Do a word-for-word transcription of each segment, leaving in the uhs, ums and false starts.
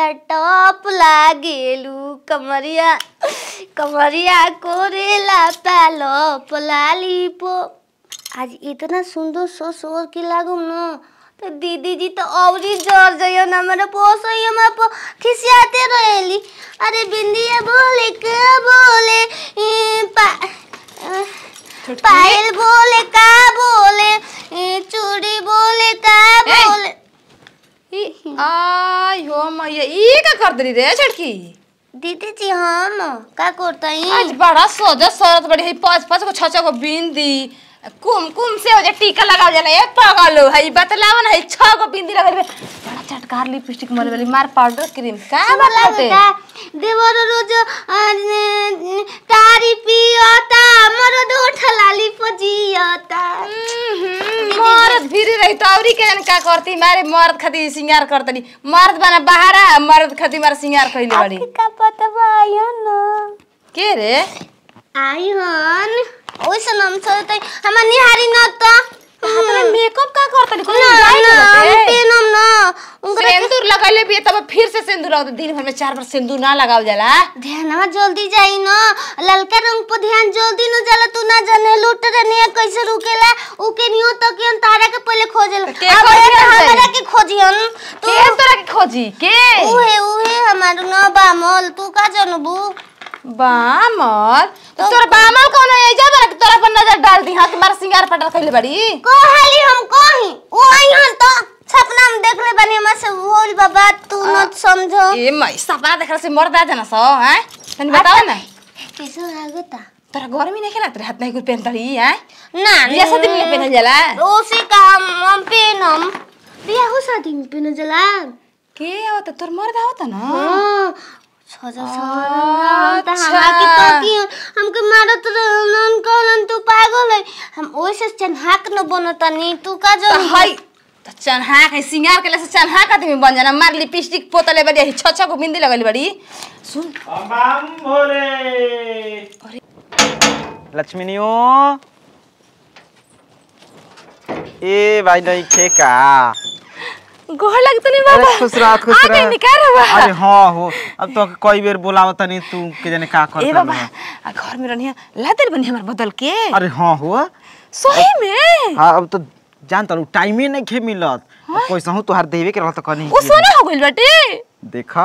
Top लागेलू कमरिया कमरिया कोरेला पालो लालीपो। आज इतना सुंदर सो सोर की लागू न तो दीदी जी तो औरी जोर जाइयो ना मेरे पोसो ये मैं पो खिसियाते रहेली। अरे बिंदिया बोले के बोले पा, पायल बोले का बोले चूड़ी बोले का बोले। आई हो मैया ई का कर दरी रे छड़की दीदी जी हम का करता ही आज बड़ा सोजा सरत बड़ी है पांच पांच को छछ को बिंदी कुम कुम से हो जे टीका लगाव जाला ए पगलो है बतलावन है छ को बिंदी लगल बड़ा चटकार लिपस्टिक मरे वाली मार पाउडर क्रीम का बताते देवर रोज तारी पियोता मरो दो ठलाली पजियोता। मर्द फिर रही तो औरी के जन का करती मारे मर्द खाती सिंगार करतनी मर्द बना बाहरा मर्द खाती मार सिंगार कइले बड़ी का पता भाई न के रे आई हन ओइसे नाम सोते हम निहारी न त तोरा मेकअप का करतनी कोन पेनम न उनका सिंदूर लगाइले भी तब फिर से सिंदूर आउ दिन भर में चार बार सिंदूर ना लगाव जाला ध्यानवा जल्दी जाई न ललका रंग पर ध्यान जल्दी न जाला तू ना जाने लूट रनिया कैसे रुकेला उके नियो तो के तारा के पहले खोजल अब हमरा के खोजियन तू के तोरा के खोजी के उहे उहे हमार न बामल तू का जानबू बामल तो तोर बामल कौन है जा बरा तोरा पर नजर डाल दी हां कि मार सिंगार पटर कइले बड़ी कोहाली हम कही ओ आइहन तो सपना में देख ले बनी हम से होल बाबा तू न समझो ए मई सपना देखला से मर दा जाना सो हैं तनी बताओ ना कैसे लागता तोरा गर्मी नहीं खेला तेरे हाथ नहीं कुछ पहनतड़ी हैं ना ये शादी में पहनल जाला ओसे काम हम पहनम बियाह हो शादी में पहनल जाला के आवत तोर मर्द आवत ना हां सजा सजा हमरा की तो की हमके मारत रहलन कहलन तू पागल है हम ओइसे चन्हाक न बनतनी तू का जो हाय त चन्हाक है सिंगार केले से चन्हाक आदमी बन जाना मार लिपस्टिक पोतले बड़ी छ छ को बिंदी लगल बड़ी सुन अम्माम भोले अरे लक्ष्मीनियो ए भाई नहीं खेका गोर लगतनी बाबा खुश रह खुश रह आके निकार बा अरे हां हो अब तो कई बेर बोलावत नहीं तू के जाने का कर ए बाबा घर में रहनिया लादर बनी हमर बदल के अरे हां हो सही में हां अब तो जान तलू टाइम ही नहीं खे मिलत कैसे हूं तोहार देवे के रहत कनी ओ सोना हो गइल बाटे देखा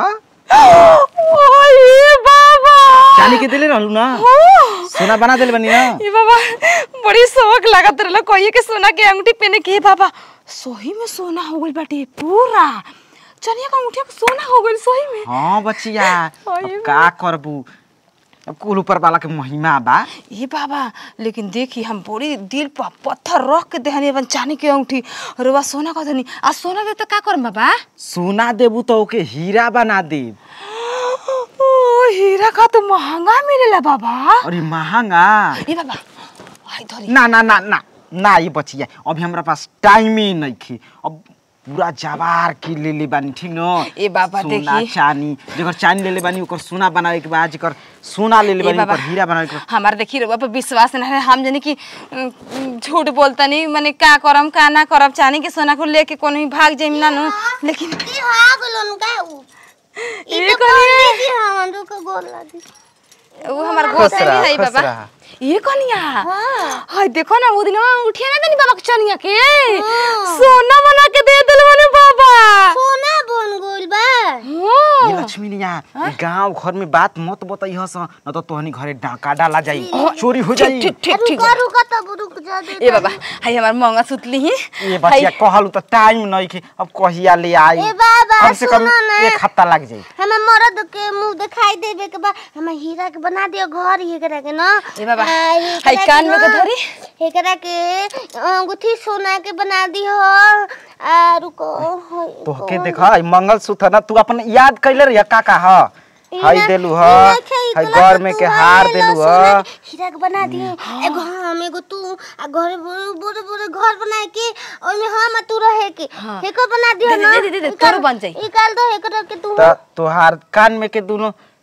ओए बाबा चांदी के देले रहलू ना सोना बना देले बनी ना ए बाबा बड़ी शौक लागत रहल कोई के सोना के अंगूठी पहने के बाबा सही में सोना हो गइल बाटे पूरा चनिया का अंगूठी सोना हो गइल सही में हां बचिया अब का करबू अब कुल ऊपर वाला के महिमा बा ये बाबा लेकिन देखी हम बड़ी दिल पर पत्थर रख के देहनी बन चांदी के अंगूठी रोवा सोना का देनी आ सोना दे त का करम बाबा सोना देबू तो ओके हीरा बना देब ओ हीरा का तो महंगा मिलेला बाबा अरे महंगा ये बाबा आई धरी ना ना ना ना ना ये बचिया अभी हमरा पास टाइम ही नहीं थी अब पूरा जवार की ले ले बानी ठीक न ए बाबा देखी सोना चांदी जेकर चांदी ले ले बानी ओकर सोना बनावे के बाद जेकर सोना ले ले बानी ओकर हीरा बनावे के हमार देखी रे बाबा विश्वास नहीं है हम जने की झूठ बोलता नहीं माने का करम का ना करब चांदी के सोना को लेके कोनी भाग जाइम ना नो लेकिन की भाग लोन का ई तो कोनी की हम रुक गोल लादी वो हमार गोद में है बाबा ये कनिया हां हाय देखो ना वो दिन उठिया ना तनी बाबा के चनिया के सोना बना के दे देल मने बाबा सोना बन गोल बा ये लक्ष्मी निया गांव घर में बात मत बताई हस न तो तोहनी घरे डाका डाला जाई चोरी हो जाई ठीक ठीक ठीक रुक रुक तब रुक जा दे ए बाबा हाय हमार मंगा सुतली ही ये बचिया कहलू त टाइम नहीं के अब कहिया ले आई ए बाबा कम से कम एक हफ्ता लग जाई हम मरद के मुंह दिखाई देबे के बा हम हीरा के बना दियो घर ये करे के ना ए बाबा हाय कान में के धरी एकरा के अंगूठी सोना के बना दी हो आ रुको तो के देखा मंगलसूत्र ना तू अपन याद कइले रे का का ह हाय देलू ह हाय घर में के हार देलू ह हीरा के बना दिए एगो हम एगो तू आ घर बड़े बड़े घर बनाए के ओइ में हम तू रहे के एको बना दियो ना दे दे दे तोर बन जाई निकाल दो एकरा के तू त तोहार कान में के दोनों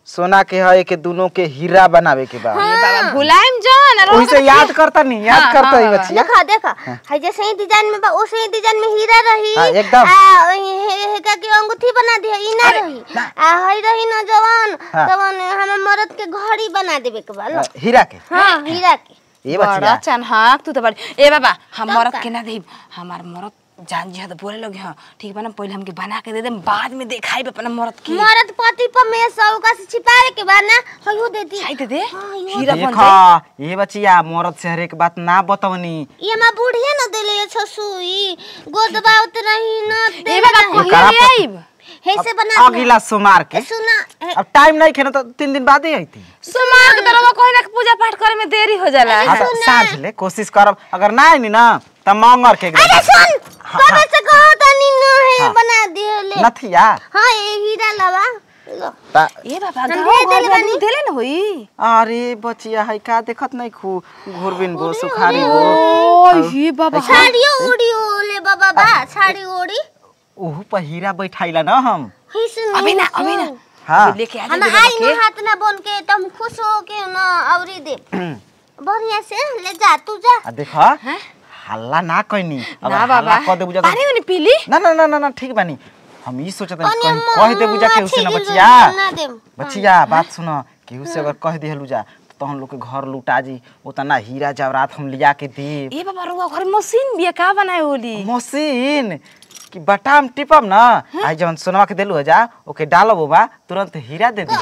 सोना के है के दोनों के हीरा बनावे के बा। ये बाबा भुलाइम जान और ओइसे याद करता नहीं याद हाँ, करता हाँ, ही हाँ। बच्चिया। देखा देखा है जैसे ही डिजाइन में बा उसे ही डिजाइन में हीरा रही। हाँ, एकदम। आ हे हे का के अंगूठी बना दिया ई ना रही। आ हई रही ना जवान हाँ। जवान हम मर्द के घड़ी बना देबे के बा लो। हीरा के हां हीरा के ये बड़ा बच्चिया चन हाँ तू तो बड़ी ए बाबा हम तब मरद का? के ना देब हमार मरद जान जी तो बोले लगे हां ठीक बा ना पहले हमके बना के दे दे बाद में देखाई अपना मरद की मर्द पति पर में सौका से छिपावे के बा ना हयो दे दी। आई दे दे हाँ, यो हीरा बन देखा ये बच्चिया मरद से हरेक बात ना बतावनी। ये मां बुढ़िया न देले छसुई गोदबावत रही न ए बाबा ये कहिया करा ले पर- आइब हे से बना दिया। अगला सोमवार के सुना ए, अब टाइम नहीं खेना तो तीन दिन बाद ही आई थी। सोमवार के तरह कोई ना पूजा पाठ करे में देरी हो जाला हाँ तो साँझ ले कोशिश करब अगर ना आई ना तो मंगर के एकदम। अरे सुन कबे से कहो तनी न है हाँ। बना दिए ले। नथिया हां ये हीरा लवा लो। ता ए बाबा हम गाँव दे घर देले में बानी। देले न होई अरे बचिया है का देखत नहीं खू घुरबिन गो सुखारी गो ओ ये बाबा साड़ियो उड़ी ओले बाबा बा साड़ी ओड़ी ओहू पर हीरा बैठाइला ना हम। ही सुन अभी ना अभी ना हाँ लेके आ हम जा आई न हाथ ना बन के तुम खुश हो के ना औरी दे बढ़िया से ले जा तू जा। आ देखा हल्ला ना कहनी अगर ना हल्ला बाबा कह दे बुझा पानी उनी पीली ना ना ना ना ना ठीक बानी हम ई सोचत हन कन्या कहीं कह दे बुझा के उसे ना बचिया ना देम बचिया बात सुनो केहू से अगर कह दिहलु जा तो हम लोग के घर लुटा जी उतना हीरा जवरात हम लिया के दे। ए बाबा रुआ घर मशीन बिया का बनाए होली मशीन कि बटाम टिपम ना आई जवन सोनवा के देलु जा ओके डालब बा तुरंत हीरा दे दी।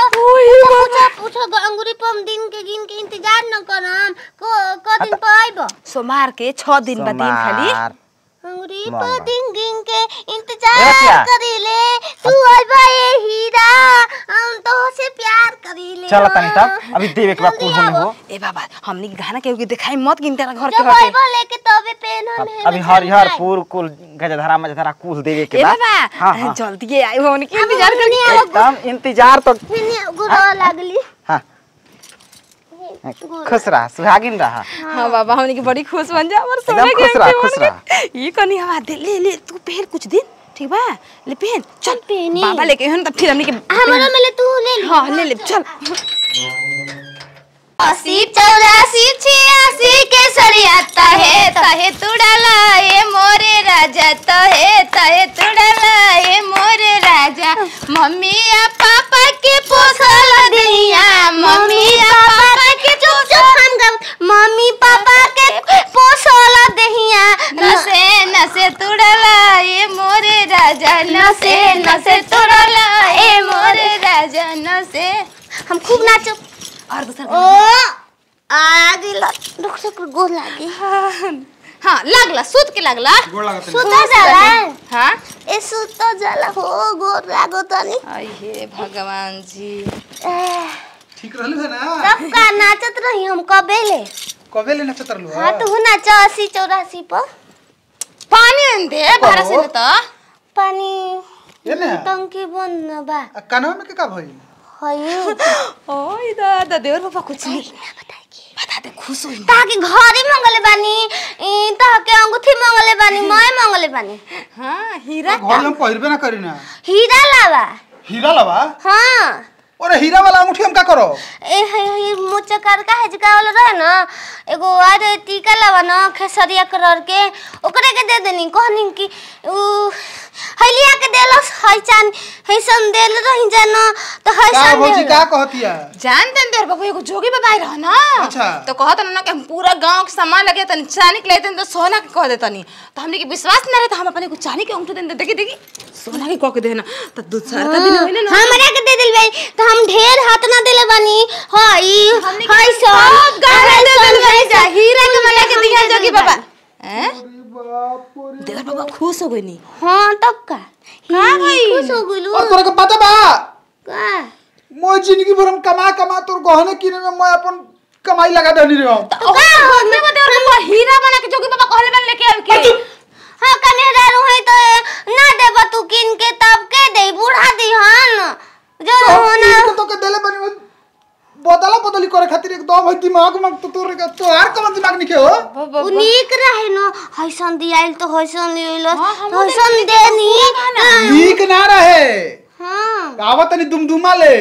पूछा पूछा अंगूरी पम दिन के गिन के इंतजार न करम को क दिन पर आइबो सोमवार के छह दिन बाद दिन खाली सोमवार। अंगूरी वाह, पर वाह। दिन गिन के ए, इंतजार क्या? करीले तू आइबा ए हीरा हम तो से प्यार करीले। चल तनी तब अभी देवे के बाद कुल होने हो। ए बाबा हमनी के गाना केहू के दिखाई मत गिन तेरा घर के जब हटे आइबा लेके तबे पेन हम है अभी हरिहर पूर कुल गजधरा मजधरा कुल देवे के ए बाद बाबा हाँ, हाँ। जल्दी आई हो उनके इंतजार कर इंतजार एकदम इंतजार तो फिर गुरो लागली। हाँ खुश रहा सुहागिन रहा हां बाबा हमनी के बड़ी खुश बन जा और एकदम खुश रहा खुश रहा। ये कनी हवा दे ले ले तू पहन कुछ दिन ठीक बा ले पहन चल पहनी। बाबा लेके हन तब फिर हमनी के हमरा में ले तू ले ले। हां ले ले चल अस्सी चौरासी छियासी के सरियाता है तहे तुड़ाला ए मोरे राजा तहे तहे तुड़ाला ए मोरे राजा मम्मी या पापा के पोसल दिया मम्मी या पापा के चुप चुप हम गम मम्मी पापा के पोसल दहिया नसे नसे तुड़ाला ए मोरे राजा नसे नसे तुड़ाला ए मोरे राजा नसे हम खूब नाचो और दूसरा ओ आगे रुक रुक गोल लागे हां लागला सूत के लागला सुतो जाला हां ए सुतो जाला हो गोल लागो तनी आई हे भगवान जी ठीक रहलु है ना सब का नाचत रही हम कबेले कबे ले नचत रहलु हां तू नाच अस्सी चौरासी पर पानी दे भरा से न त पानी ये ने टंकी बंद न बा कानवा में के का भइल हयो ओइ दादा देवर पापा कुछ नहीं बता दे खुश होई ताकि घरे मंगले बानी ई ताके अंगूठी मंगले बानी मैं मंगले बानी हां हीरा घर हम पहिरबे ना करी ना हीरा लावा हीरा लवा हां अरे हीरा वाला अंगूठी हम का करो ए हे हे मोचकार का है जका वाला रहे ना एगो आज टीका लावा ना खेसरिया कलर के ओकरे के दे देनी कहनी कि उ हलिया के देलस हईचान हईसन देल रही जाना तो का हईसन भौजी का कहतिया जान देन देवर बाबू एगो जोगी बाबा आई रह ना अच्छा। तो कहत ना कि हम पूरा गांव के सामान लगे तनी चांदी के लेते तो सोना के कह देतनी तो हमने के विश्वास न रहे तो हम अपने को चांदी के अंगूठी देन देखी देखी सोना के कह के देना तो दो चार का दिन होइले ना हमरा के दे दिल भाई तो हम ढेर हाथ ना देले बानी हई हई सब गाना दे देन भाई जा हीरा के मला के दिया जोगी बाबा हैं बाप रे देवर बाबा खुश हो गइनी हां तब का का भाई खुश हो गइलू और तोरा के पता बा का मोर जिंदगी भर हम कमा कमा तोर गहने किने में मैं अपन कमाई लगा देनी रे हम तो का हो में देवर बाबा हीरा बना के जोगी बाबा कहले बन लेके आव के हां कने दारू है तो ना देबा तू किन के तब के दे बूढ़ा दी हन जो होना तो के देले बनी बदला बदली करे खातिर एकदम है दिमाग में तो तोर के तोहार कम दिमाग निके हो उ नीक रहे न हईसन दियाइल तो हईसन लियल हईसन देनी नीक ना रहे हां आवत नहीं दुमदुमा ले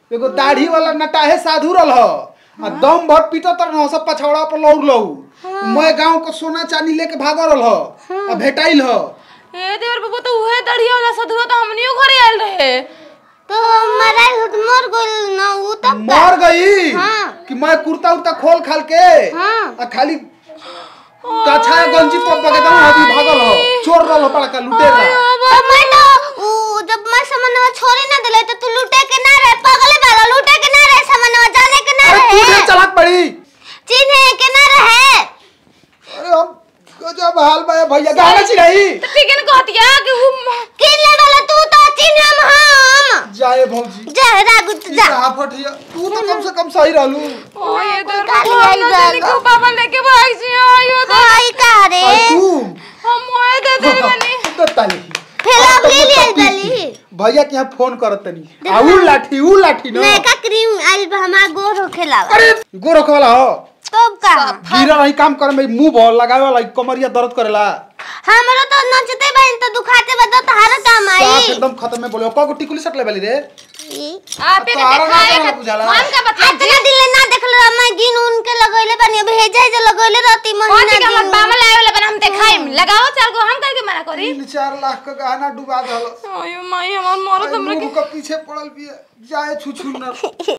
एगो दाढ़ी वाला नटाहे साधु रहल ह आ दम भर पीटत न सब पछौड़ा पर लौड़ लऊ मैं गांव को सोना चांदी लेके भाग रहल ह आ भेटाइल ह ए देवर बाबू तो उहे दढ़िया वाला साधु तो हमनियो घरे आइल रहे तो मराई हो तो मर गइल ना उ तब मर गई हाँ। कि मैं कुर्ता उर्ता खोल खाल के हाँ। आ खाली कछा गंजी पर बगेदा अभी भागल हो चोर रहल हो पड़का लुटेरा तो मैं तो उ जब मैं सामानवा छोड़ी ना देले तो तू लूटे के ना रहे पागल वाला लूटे के ना रहे सामानवा जाने के ना अरे तू रहे ढेर चलाक पड़ी चिन्हे के ना रहे अरे हम गजब हाल बा भैया गाना चिड़ाई तो ठीक है ना कहतिया कि उ किनले वाला तू तो चिन्हम हम जाए भौजी जा रागु तू जा जा फटिया तू तो कम से कम सही रहलू ओ ये देवर काली बाबू आई ना बा। चली को पापा लेके भाग जी आयो तो हाय का रे और तू हम मोए दे दे बनी तो ताली फिर अब ले ले दली भैया के यहाँ फोन करत तनी आ उ लाठी उ लाठी न मैं का क्रीम आइल बा हमार गोर होखे लावा अरे गोरख वाला हो तब का गिरा नहीं काम करे में मुंह भर लगावे वाला कमरिया दर्द करेला हमरो तो नचते बहन तो दुखाते बद तो हार काम साफ आई एकदम खत्म में बोले को टिकुली सटले वाली रे आप पे तारा ना दिखाए तारा बुझाला। हम का बता इतना दिन ले ना देखल रहा मैं गिन उन के लगइले बनी भेजे जे लगइले रहती कौन महीना सी हमर दिन बाबा लाए वाला बन हम देखाई लगाओ चार को हम करके मना करी तीन चार लाख का गहना डुबा दहल आयो माई हमर मरद हमरा मुंह के पीछे पड़ल भी जाए छुछु न